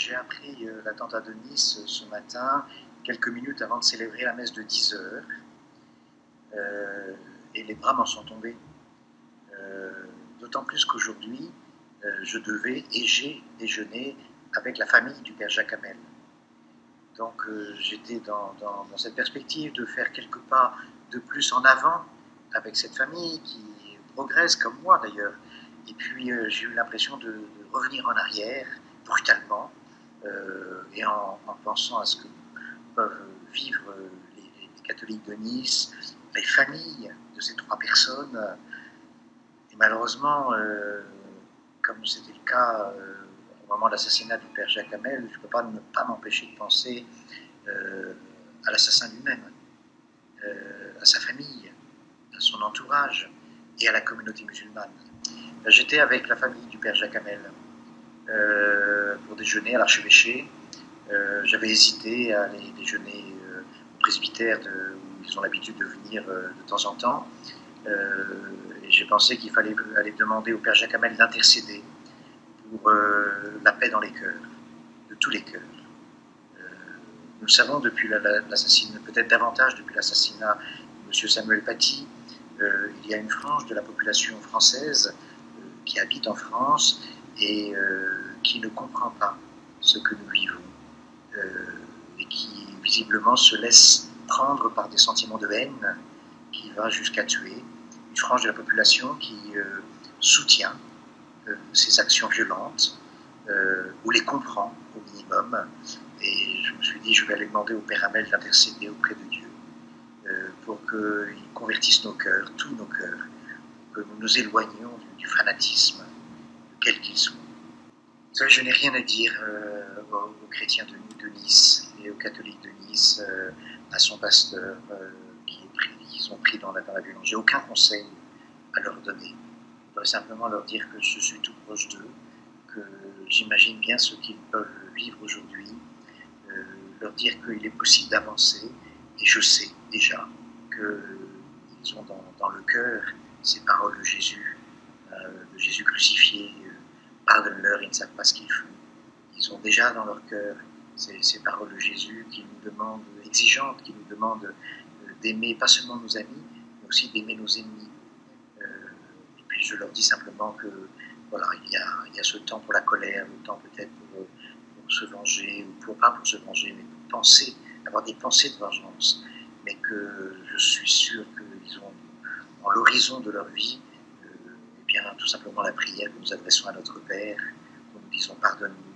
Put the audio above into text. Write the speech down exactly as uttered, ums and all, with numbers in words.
j'ai appris euh, l'attentat de Nice ce matin, quelques minutes avant de célébrer la messe de dix heures. Euh, et les bras m'en sont tombés. Euh, D'autant plus qu'aujourd'hui, euh, je devais et j'ai déjeuné avec la famille du père Jacques Hamel. Donc euh, j'étais dans, dans, dans cette perspective de faire quelques pas de plus en avant avec cette famille qui progresse comme moi d'ailleurs. Et puis euh, j'ai eu l'impression de, de revenir en arrière brutalement euh, et en, en pensant à ce que peuvent vivre les, les catholiques de Nice, les familles de ces trois personnes. Et malheureusement, euh, comme c'était le cas euh, au moment de l'assassinat du père Jacques Hamel, je ne peux pas ne pas m'empêcher de penser euh, à l'assassin lui-même, euh, à sa famille, à son entourage et à la communauté musulmane. J'étais avec la famille du père Jacques Hamel euh, pour déjeuner à l'archevêché. Euh, J'avais hésité à aller déjeuner euh, au presbytère de, où ils ont l'habitude de venir euh, de temps en temps. Euh, et j'ai pensé qu'il fallait aller demander au père Jacques Hamel d'intercéder pour euh, la paix dans les cœurs, de tous les cœurs. Euh, nous le savons depuis l'assassinat, peut-être davantage depuis l'assassinat de M. Samuel Paty, euh, il y a une frange de la population française euh, qui habite en France et euh, qui ne comprend pas ce que nous vivons euh, et qui visiblement se laisse prendre par des sentiments de haine qui va jusqu'à tuer. Une frange de la population qui euh, soutient euh, ces actions violentes euh, ou les comprend au minimum. Et je me suis dit, je vais aller demander au Père Hamel d'intercéder auprès de Dieu euh, pour qu'il convertisse nos cœurs, tous nos cœurs, que nous nous éloignions du, du fanatisme, quel qu'il soit. Vous savez, je n'ai rien à dire euh, aux, aux chrétiens de, de Nice et aux catholiques de Nice, euh, à son pasteur euh, qui, est pris, qui sont pris dans la, dans la violence. J'ai aucun conseil à leur donner. Je voudrais simplement leur dire que je suis tout proche d'eux, que j'imagine bien ce qu'ils peuvent vivre aujourd'hui, euh, leur dire qu'il est possible d'avancer, et je sais déjà qu'ils ont dans, dans le cœur ces paroles de Jésus, euh, de Jésus crucifié, euh, pardonne-leur, ils ne savent pas ce qu'ils font. Ils ont déjà dans leur cœur ces, ces paroles de Jésus qui nous demandent, exigeantes, qui nous demandent euh, d'aimer pas seulement nos amis, mais aussi d'aimer nos ennemis. Euh, et puis je leur dis simplement que voilà, il y a, il y a ce temps pour la colère, le temps peut-être pour, pour se venger, ou pour, pas pour se venger, mais pour penser, avoir des pensées de vengeance, mais que je suis sûr qu'ils ont dans l'horizon de leur vie euh, eh bien, tout simplement la prière que nous adressons à notre Père, où nous disons pardonne-nous